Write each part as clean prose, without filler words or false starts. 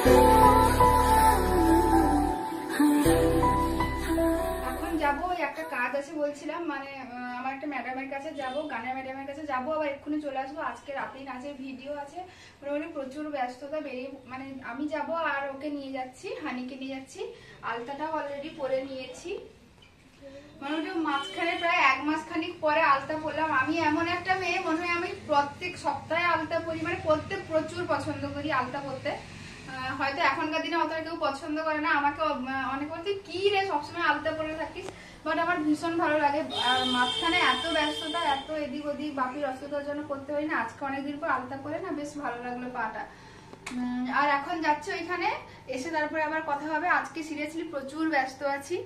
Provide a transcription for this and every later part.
যাবো, একটা কাজ আছে বলছিলাম, মানে আমার একটা ম্যাডামের কাছে যাবো, গানের ম্যাডামের কাছে যাবো, আবার এক্ষুনি চলে আসবো। আজকে রাতেই নাচের ভিডিও আছে, মোটামুটি প্রচুর ব্যস্ততা বেরিয়ে, মানে আমি যাব আর ওকে নিয়ে যাচ্ছি, হানিকে নিয়ে যাচ্ছি। আলতাটাও অলরেডি পরে নিয়েছি, মোটামুটি মাঝখানে প্রায় 1 মাস খানিক পরে আলতা পরলাম। আমি এমন একটা মেয়ে, মনে হয় আমি প্রত্যেক সপ্তাহে আলতা পরি, মানে পরতে প্রচুর পছন্দ করি আলতা পরতে। হয়তো এখনকার দিনে অতটা কেউ পছন্দ করে না, আমাকে অনেক বলতে কি রে সবসময় আলতা পরে থাকিস, বাট আমার ভীষণ ভালো লাগে। আর মাঝখানে এত ব্যস্ততা, এত এদিক ওদিক বাপির অসুবিধার জন্য করতে পারি না। আজকে অনেকদিন পর আলতা পরে না বেশ ভালো লাগলো পাটা। আর এখন যাচ্ছে ওইখানে, এসে তারপরে আবার কথা হবে। আজকে সিরিয়াসলি প্রচুর ব্যস্ত আছি।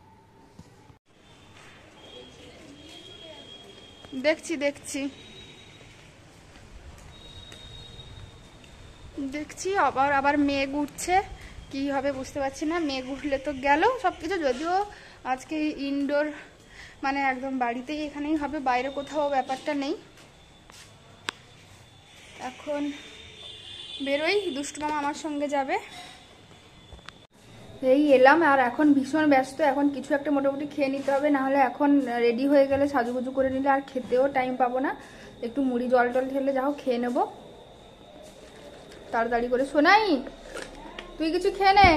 দেখছি দেখছি দেখছি আবার মেঘ উঠছে, কি হবে বুঝতে পারছি না। মেঘ উঠলে তো গেল সবকিছু। যদিও আজকে ইনডোর, মানে একদম বাড়িতেই এখানেই হবে, বাইরে কোথাও ব্যাপারটা নেই। এখন বেরোই, দুষ্টু মামা আমার সঙ্গে যাবে। এই এলাম, আর এখন ভীষণ ব্যস্ত। এখন কিছু একটা মোটামুটি খেয়ে নিতে হবে, নাহলে এখন রেডি হয়ে গেলে সাজুগুজু করে নিলে আর খেতেও টাইম পাবো না। একটু মুড়ি জল টল ঢেলে যাও খেয়ে নেবো তাড়াতাড়ি করে। শোনাই, তুই কিছু খেয়ে নে।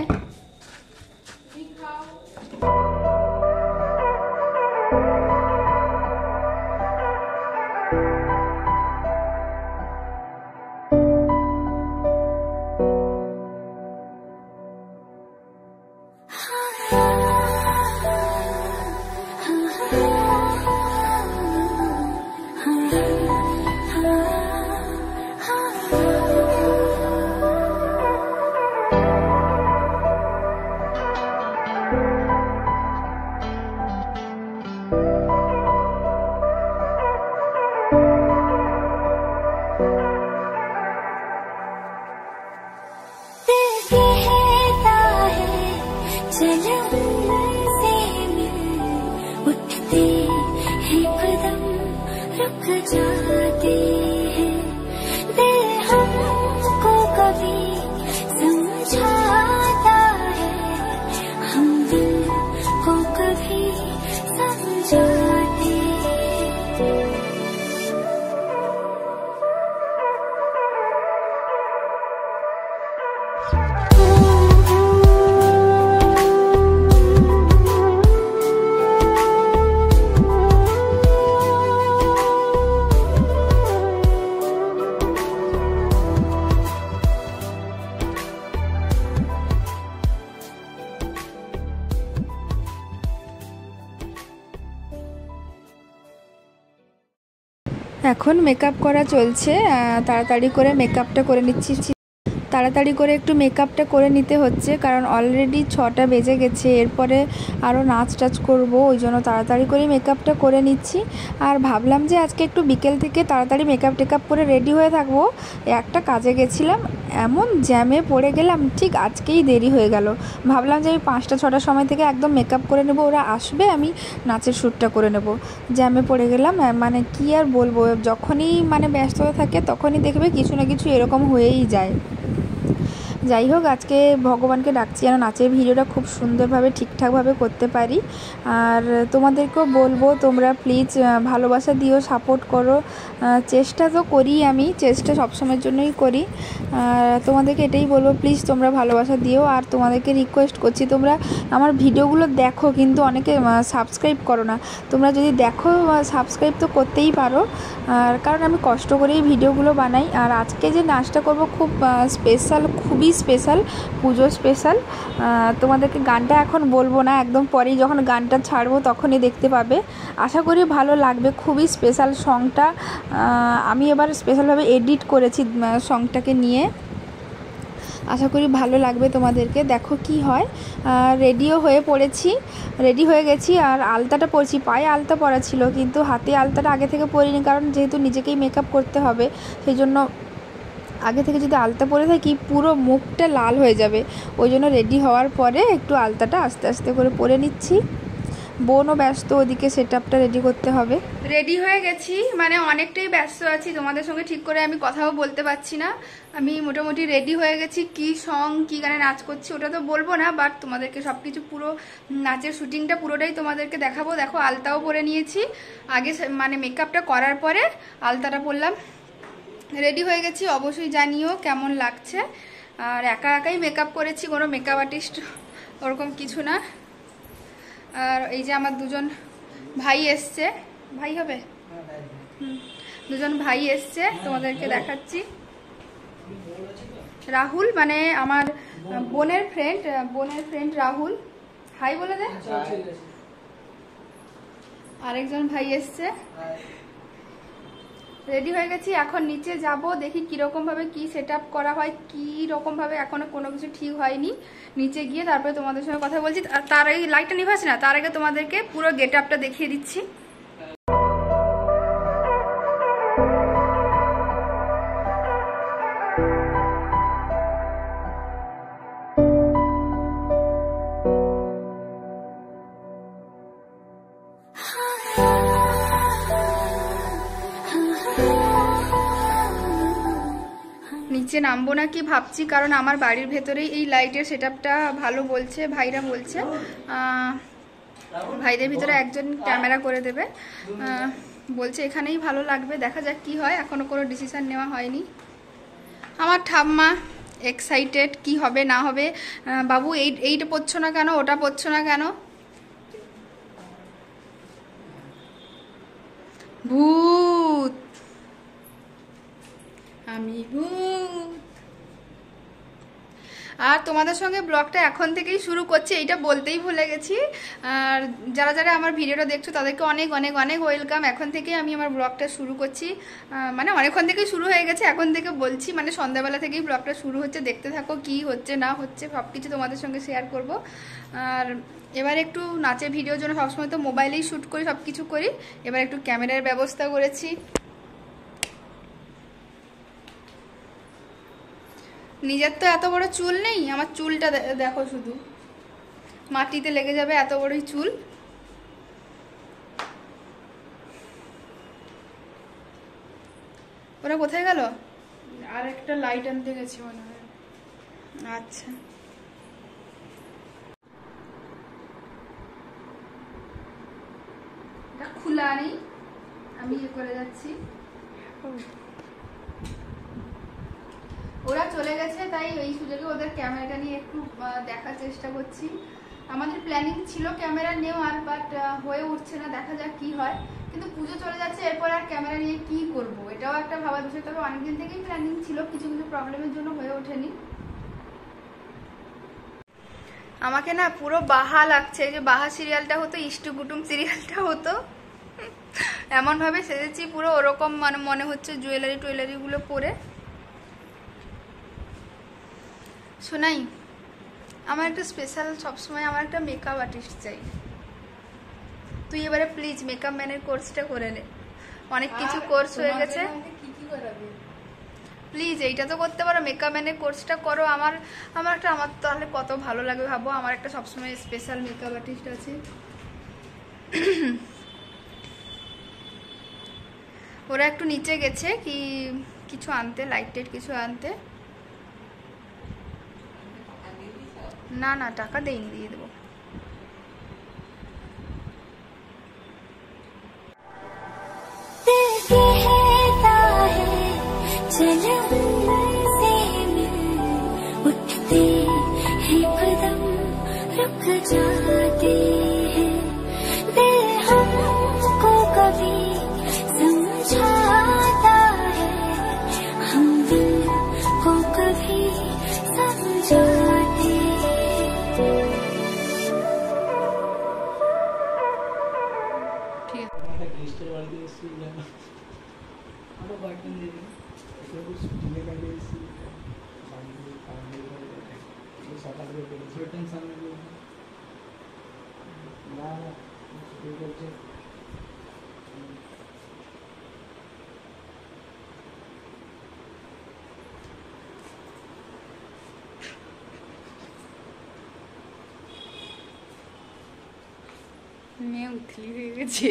এখন মেকআপ করা চলছে, তাড়াতাড়ি করে মেকআপটা করে নিচ্ছি। তাড়াতাড়ি করে একটু মেকআপটা করে নিতে হচ্ছে, কারণ অলরেডি 6টা বেজে গেছে। এরপরে আরও নাচ টাচ করবো, ওই জন্য তাড়াতাড়ি করে মেকআপটা করে নিচ্ছি। আর ভাবলাম যে আজকে একটু বিকেল থেকে তাড়াতাড়ি মেকআপ টেকআপ করে রেডি হয়ে থাকবো। একটা কাজে গেছিলাম, এমন জ্যামে পড়ে গেলাম, ঠিক আজকেই দেরি হয়ে গেল। ভাবলাম যে আমি 5টা 6টার সময় থেকে একদম মেকআপ করে নেব, ওরা আসবে আমি নাচের শ্যুটটা করে নেব। জ্যামে পড়ে গেলাম, মানে কি আর বলবো, যখনই মানে ব্যস্ততা থাকে তখনই দেখবে কিছু না কিছু এরকম হয়েই যায়। যাই হোক, আজকে ভগবানকে ডাকছি যেন নাচের ভিডিওটা খুব সুন্দরভাবে ঠিকঠাকভাবে করতে পারি। আর তোমাদেরকেও বলবো তোমরা প্লিজ ভালোবাসা দিও, সাপোর্ট করো। চেষ্টা তো করি, আমি চেষ্টা সবসময়ের জন্যই করি। তোমাদেরকে এটাই বলবো, প্লিজ তোমরা ভালোবাসা দিও। আর তোমাদেরকে রিকোয়েস্ট করছি, তোমরা আমার ভিডিওগুলো দেখো, কিন্তু অনেকে সাবস্ক্রাইব করো না। তোমরা যদি দেখো, সাবস্ক্রাইব তো করতেই পারো, আর কারণ আমি কষ্ট করেই ভিডিওগুলো বানাই। আর আজকে যে নাচটা করব খুব স্পেশাল, খুবই স্পেশাল, পুজো স্পেশাল। তোমাদেরকে গানটা এখন বলবো না, একদম পরেই যখন গানটা ছাড়বো তখনই দেখতে পাবে। আশা করি ভালো লাগবে, খুবই স্পেশাল সংটা। আমি এবার স্পেশালভাবে এডিট করেছি সংটাকে নিয়ে, আশা করি ভালো লাগবে তোমাদেরকে। দেখো কি হয়। রেডিও হয়ে পড়েছি, রেডি হয়ে গেছি। আর আলতাটা পরছি, পায়ে আলতা পরা ছিল কিন্তু হাতে আলতাটা আগে থেকে পরিনি, কারণ যেহেতু নিজেকেই মেকআপ করতে হবে সেই জন্য আগে থেকে যদি আলতা পরে থাকি পুরো মুখটা লাল হয়ে যাবে। ওই জন্য রেডি হওয়ার পরে একটু আলতাটা আস্তে আস্তে করে পরে নিচ্ছি। বোনও ব্যস্ত, ওদিকে সেট আপটা রেডি করতে হবে। রেডি হয়ে গেছি, মানে অনেকটাই ব্যস্ত আছি, তোমাদের সঙ্গে ঠিক করে আমি কথাও বলতে পারছি না। আমি মোটামুটি রেডি হয়ে গেছি। কি সং কি গানে নাচ করছি ওটা তো বলবো না, বাট তোমাদেরকে সব কিছু পুরো নাচের শুটিংটা পুরোটাই তোমাদেরকে দেখাবো। দেখো আলতাও পরে নিয়েছি, আগে মানে মেকআপটা করার পরে আলতাটা পরলাম। রেডি হয়ে গেছি, অবশ্যই জানিও কেমন লাগছে। আর একা একাই মেকআপ করেছি, কোনো মেকআপ আর্টিস্ট ওরকম কিছু না। আর এই যে আমার দুজন ভাই এসছে, ভাই হবে, দুজন ভাই এসছে, তোমাদেরকে দেখাচ্ছি। রাহুল মানে আমার বোনের ফ্রেন্ড রাহুল, হাই বলে দে। আরেকজন ভাই এসছে। রেডি হয়ে গেছি, এখন নিচে যাব, দেখি কিরকম ভাবে কি সেট আপ করা হয়, কি রকম ভাবে, এখনো কোনো কিছু ঠিক হয়নি। নিচে গিয়ে তারপরে তোমাদের সঙ্গে কথা বলছি। আর তার আগে লাইটটা নিভাচ্ছে না, তার আগে তোমাদেরকে পুরো গেট আপটা দেখিয়ে দিচ্ছি। নিচে নামবো না কি ভাবছি, কারণ আমার বাড়ির ভেতরেই এই লাইটের সেটআপটা ভালো বলছে, ভাইরা বলছে। ভাইদের ভিতরে একজন ক্যামেরা করে দেবে বলছে, এখানেই ভালো লাগবে। দেখা যাক কি হয়, এখনো কোনো ডিসিশন নেওয়া হয়নি। আমার ঠাম্মা এক্সাইটেড, কি হবে না হবে। বাবু এইটা পড়ছো না কেন, ওটা পড়ছো না কেন। ভূত, আমি ভূত। আর তোমাদের সঙ্গে ব্লগটা এখন থেকেই শুরু করছি, এইটা বলতেই ভুলে গেছি। আর যারা যারা আমার ভিডিওটা দেখছো তাদেরকে অনেক অনেক অনেক ওয়েলকাম। এখন থেকেই আমি আমার ব্লগটা শুরু করছি, মানে অনেকক্ষণ থেকেই শুরু হয়ে গেছে, এখন থেকে বলছি, মানে সন্ধ্যাবেলা থেকেই ব্লগটা শুরু হচ্ছে। দেখতে থাকো কি হচ্ছে না হচ্ছে, সব কিছু তোমাদের সঙ্গে শেয়ার করব। আর এবার একটু নাচের ভিডিওর জন্য সবসময় তো মোবাইলেই শ্যুট করি, সব কিছু করি, এবার একটু ক্যামেরার ব্যবস্থা করেছি। নিজের তো এত বড় চুল নেই, আমার চুলটা দেখো, শুধু মাটিতে লেগে যাবে, এত বড়ই চুল। ওরা কোথায় গেল? আর একটা লাইট আনতে গেছি মনে হয়। আচ্ছা, এটা খোলা নেই, আমি ইয়ে করে যাচ্ছি। ওরা চলে গেছে, তাই এই সুযোগে ওদের ক্যামেরাটা নিয়ে একটু দেখার চেষ্টা করছি। আমাদের প্ল্যানিং ছিল ক্যামেরা নেওয়ার, বাট হয়ে উঠছে না, দেখা যাক কি হয়। কিন্তু পুজো চলে যাচ্ছে, এরপর আর ক্যামেরা নিয়ে কি করব, এটাও একটা ভাবার বিষয়। তবে অনেকদিন থেকেই প্ল্যানিং ছিল, কিছু কিছু প্রবলেমের জন্য হয়ে ওঠেনি। আমাকে না পুরো বাহা লাগছে, যে বাহা সিরিয়ালটা হতো, ইষ্টু কুটুম সিরিয়ালটা হতো, এমন ভাবে সেজেছি পুরো ওরকম, মানে মনে হচ্ছে জুয়েলারি গুলো পরে। শোনাই, আমার একটা স্পেশাল, সবসময় আমার একটা মেকআপ আর্টিস্ট চাই। তুই এবারে প্লিজ মেকআপ ম্যানের কোর্সটা করে নে, অনেক কিছু কোর্স হয়ে গেছে। প্লিজ এইটা তো করতে পারো, মেকআপ ম্যানের কোর্সটা করো। আমার তাহলে কত ভালো লাগবে ভাবো, আমার একটা সবসময় স্পেশাল মেকআপ আর্টিস্ট আছে। ওরা একটু নিচে গেছে কি কিছু আনতে, লাইটের কিছু আনতে। না না, টাকা দেইনি, দিয়ে দেবো। মেয়ে উথলি হয়ে গেছে।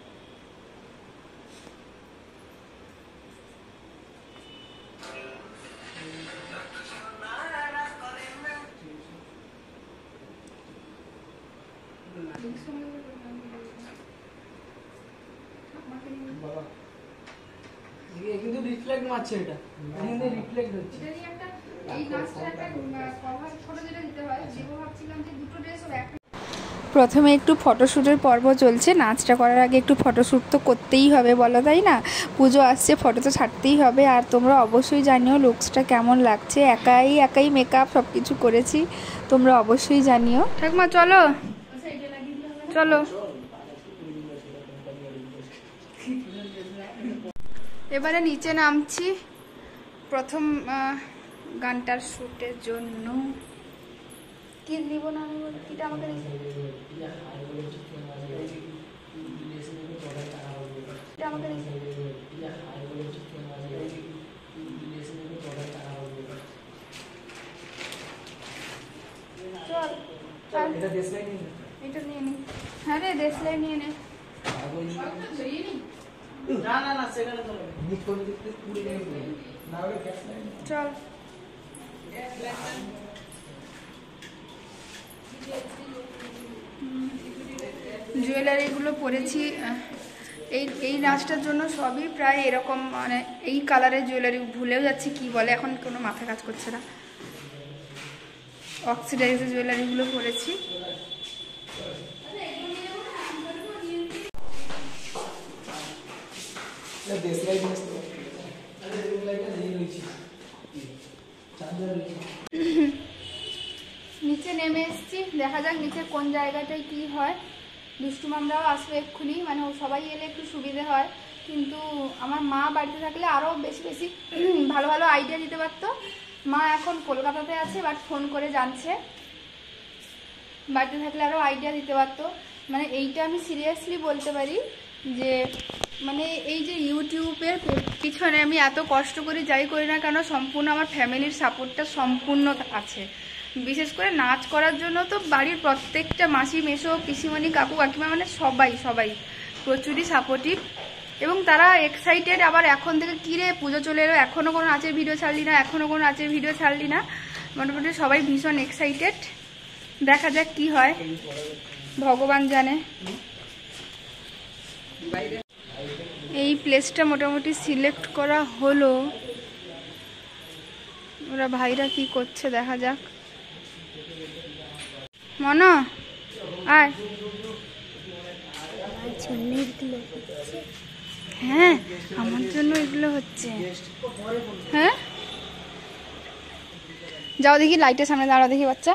কিন্তু রিফ্লেক্ট মারছে, এটা কিন্তু রিফ্লেক্ট হচ্ছে। এই নাচটা একটা কভার ফটো যেটা দিতে হয়, যেটা ভাবছিলাম যে দুটো ড্রেস হবে একটা। প্রথমে একটু ফটোশ্যুটের পর্ব চলছে। নাচটা করার আগে একটু ফটোশ্যুট তো করতেই হবে, বলো তাই না? পুজো আসছে, ফটো তো ছাড়তেই হবে। আর তোমরা অবশ্যই জানিও লুকসটা কেমন লাগছে। একাই মেকআপ সব কিছু করেছি, তোমরা অবশ্যই জানিও। ঠাকুমা চলো চলো। এবারে নিচে নামছি প্রথম গানটার শ্যুটের জন্য। কি দিব না আমি বলি, কিটা আমাকে চল এটা নিয়ে নি। হ্যাঁ রে দেশলাই নিয়ে নে। চল জুয়েলারিগুলো পরেছি এই নাচটার জন্য। সবই প্রায় এরকম, মানে এই কালারের জুয়েলারি। ভুলেও যাচ্ছি কি বলে, এখন কোনো মাথা কাজ করছে না। অক্সিডাইজের জুয়েলারিগুলো পরেছি। নিচে নেমে এসেছি, দেখা যাক নিচে কোন জায়গাটায় কি হয়। দুষ্টু মামরাও আসবে এক্ষুনি, মানে ও সবাই এলে একটু সুবিধে হয়। কিন্তু আমার মা বাড়িতে থাকলে আরও বেশি বেশি ভালো ভালো আইডিয়া দিতে পারতো। মা এখন কলকাতাতে আছে, বাট ফোন করে জানছে। বাড়িতে থাকলে আরও আইডিয়া দিতে পারতো। মানে এইটা আমি সিরিয়াসলি বলতে পারি যে মানে এই যে ইউটিউবের পিছনে আমি এত কষ্ট করে যাই করি না কেন, সম্পূর্ণ আমার ফ্যামিলির সাপোর্টটা সম্পূর্ণ আছে। বিশেষ করে নাচ করার জন্য তো বাড়ির প্রত্যেকটা মাসি মেসো পিসিমণি কাকু কাকিমা মানে সবাই প্রচুরই সাপোর্টিভ। এবং তারা এক্সাইটেড। আবার এখন থেকে কিরে পুজো চলে এলো, এখনও কোনো নাচের ভিডিও ছাড়লি না, মোটামুটি সবাই ভীষণ এক্সাইটেড। দেখা যাক কি হয়, ভগবান জানে। এই প্লেসটা মোটামুটি সিলেক্ট করা হলো। ওরা ভাইরা কি করছে দেখা যাক। মনা আয়। হ্যাঁ আমার জন্য এগুলো হচ্ছে। হ্যাঁ যাও দেখি, লাইটের সামনে দাঁড়াও দেখি। বাচ্চা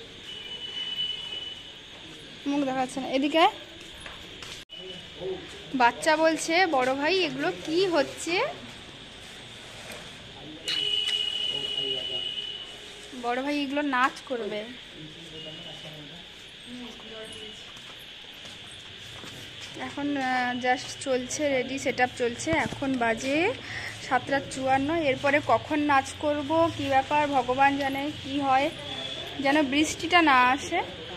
মুখ দেখাচ্ছে না, এদিকে। বাচ্চা বলছে বড় ভাই এগুলো কি হচ্ছে। বড় ভাই এগুলো নাচ করবে। এখন জাস্ট চলছে, রেডি সেটআপ চলছে। এখন বাজে 7:54। এরপরে কখন নাচ করব কি ব্যাপার ভগবান জানে কি হয়, যেন বৃষ্টিটা না আসে।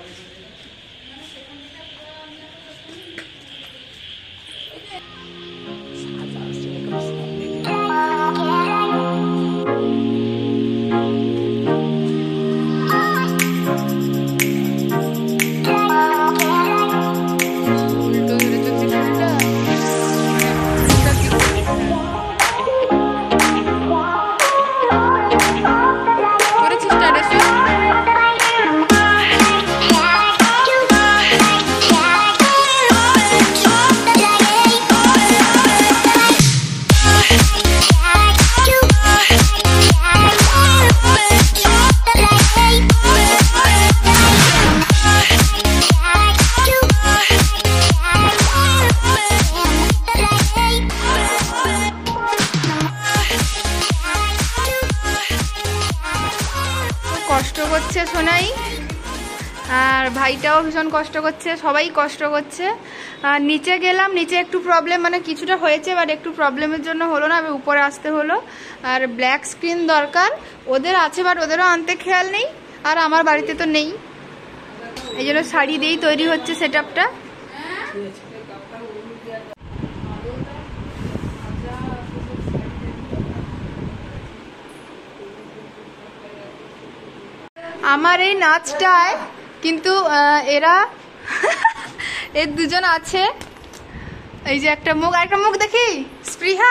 কষ্ট করছে সোনাই, আর ভাইটাও ভীষণ কষ্ট করছে, সবাই কষ্ট করছে। আর নিচে গেলাম, নিচে একটু প্রবলেম, মানে কিছুটা হয়েছে বাট একটু প্রবলেমের জন্য হলো না, উপরে আসতে হলো। আর ব্ল্যাক স্ক্রিন দরকার, ওদের আছে বাট ওদেরও আনতে খেয়াল নেই, আর আমার বাড়িতে তো নেই। এই জন্য শাড়ি দিয়েই তৈরি হচ্ছে সেটআপটা। আমার এই নাচটায় কিন্তু এরা এর দুজন আছে, এই যে একটা মুখ দেখি স্পৃহা।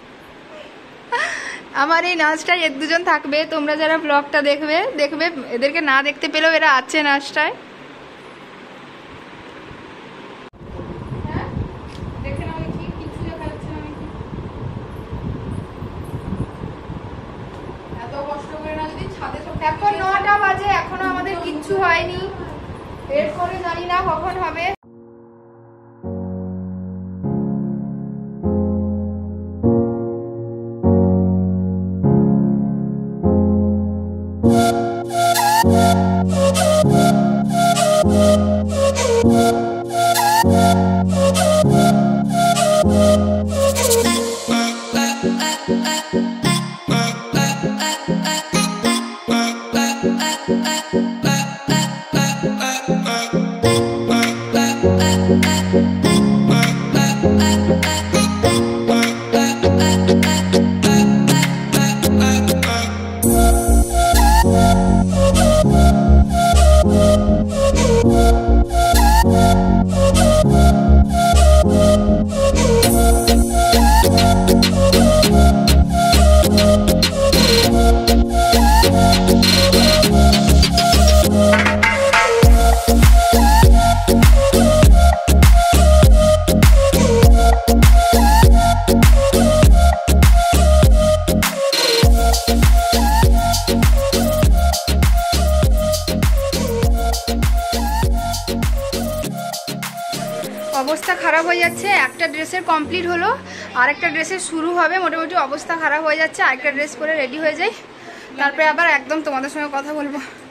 আমার এই নাচটায় এর দুজন থাকবে, তোমরা যারা ব্লগটা দেখবে এদেরকে না দেখতে পেলেও এরা আছে নাচটায়। এখন 9টা বাজে, এখনো আমাদের কিচ্ছু হয়নি, এরপরে জানি না কখন হবে। অবস্থা খারাপ হয়ে যাচ্ছে, একটা ড্রেসের কমপ্লিট হলো, আরেকটা ড্রেসের শুরু হবে। মোটামুটি অবস্থা খারাপ হয়ে যাচ্ছে, আরেকটা ড্রেস পরে রেডি হয়ে যাই, তারপরে আবার একদম তোমাদের সঙ্গে কথা বলবো।